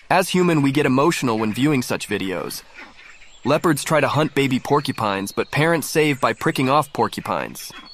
As human, we get emotional when viewing such videos. Leopards try to hunt baby porcupines, but parents save by pricking off porcupines.